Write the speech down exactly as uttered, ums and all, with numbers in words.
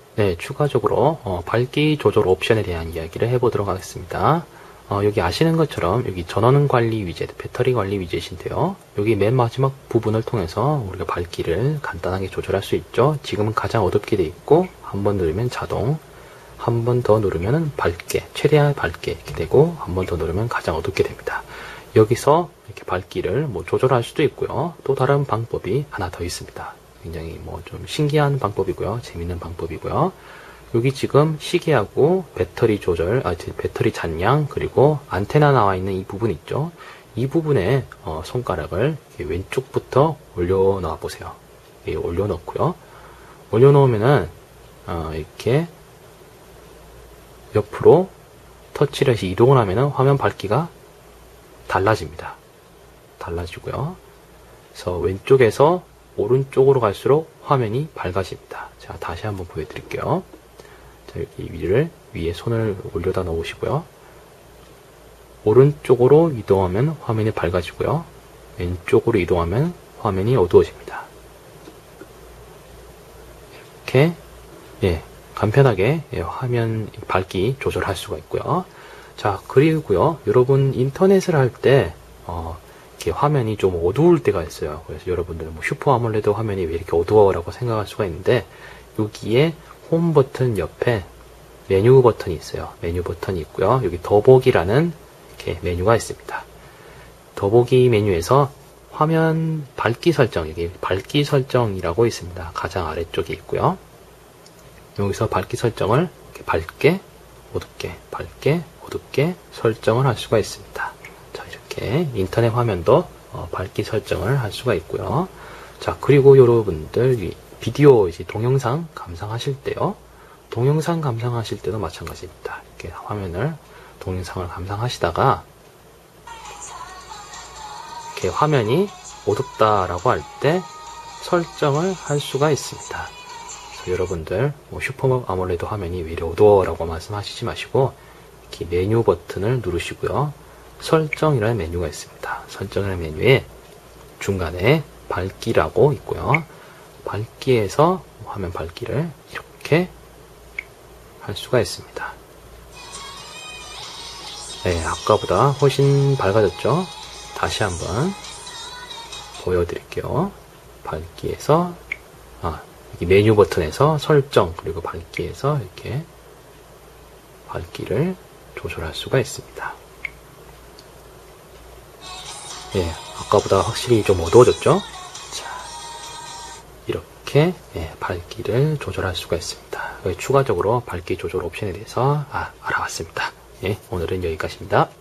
네, 추가적으로 어, 밝기 조절 옵션에 대한 이야기를 해보도록 하겠습니다. 어, 여기 아시는 것처럼 여기 전원 관리 위젯, 배터리 관리 위젯인데요. 여기 맨 마지막 부분을 통해서 우리가 밝기를 간단하게 조절할 수 있죠. 지금은 가장 어둡게 되어 있고 한 번 누르면 자동, 한 번 더 누르면 밝게, 최대한 밝게 이렇게 되고 한 번 더 누르면 가장 어둡게 됩니다. 여기서 이렇게 밝기를 뭐 조절할 수도 있고요. 또 다른 방법이 하나 더 있습니다. 굉장히 뭐 좀 신기한 방법이고요. 재밌는 방법이고요. 여기 지금 시계하고 배터리 조절, 아, 배터리 잔량, 그리고 안테나 나와 있는 이 부분 있죠. 이 부분에 어, 손가락을 왼쪽부터 올려놓아 보세요. 예, 올려놓고요. 올려놓으면은 어, 이렇게 옆으로 터치를 해서 이동을 하면은 화면 밝기가 달라집니다. 달라지고요. 그래서 왼쪽에서 오른쪽으로 갈수록 화면이 밝아집니다. 자, 다시 한번 보여드릴게요. 자, 여기 위를, 위에 손을 올려다 놓으시고요. 오른쪽으로 이동하면 화면이 밝아지고요. 왼쪽으로 이동하면 화면이 어두워집니다. 이렇게, 예, 간편하게 예, 화면 밝기 조절할 수가 있고요. 자, 그리고요, 여러분 인터넷을 할 때, 어, 이렇게 화면이 좀 어두울 때가 있어요. 그래서 여러분들은 뭐 슈퍼 아몰레드 화면이 왜 이렇게 어두워라고 생각할 수가 있는데, 여기에 홈 버튼 옆에 메뉴 버튼이 있어요. 메뉴 버튼이 있고요. 여기 더보기라는 이렇게 메뉴가 있습니다. 더보기 메뉴에서 화면 밝기 설정, 여기 밝기 설정이라고 있습니다. 가장 아래쪽에 있고요. 여기서 밝기 설정을 이렇게 밝게, 어둡게, 밝게, 어둡게 설정을 할 수가 있습니다. 자, 이렇게 인터넷 화면도 어, 밝기 설정을 할 수가 있고요. 자, 그리고 여러분들 비디오, 이제 동영상 감상하실 때요. 동영상 감상하실 때도 마찬가지입니다. 이렇게 화면을, 동영상을 감상하시다가 이렇게 화면이 어둡다라고 할 때 설정을 할 수가 있습니다. 그래서 여러분들 뭐 슈퍼 아몰레드 화면이 왜 이리 어두워라고 말씀하시지 마시고 이렇게 메뉴 버튼을 누르시고요. 설정이라는 메뉴가 있습니다. 설정이라는 메뉴에 중간에 밝기라고 있고요. 밝기에서 화면 밝기를 이렇게 할 수가 있습니다. 네, 아까보다 훨씬 밝아졌죠? 다시 한번 보여드릴게요. 밝기에서, 아, 여기 메뉴 버튼에서 설정, 그리고 밝기에서 이렇게 밝기를 조절할 수가 있습니다. 예, 아까보다 확실히 좀 어두워졌죠? 자, 이렇게 예, 밝기를 조절할 수가 있습니다. 추가적으로 밝기 조절 옵션에 대해서 아, 알아봤습니다. 예, 오늘은 여기까지입니다.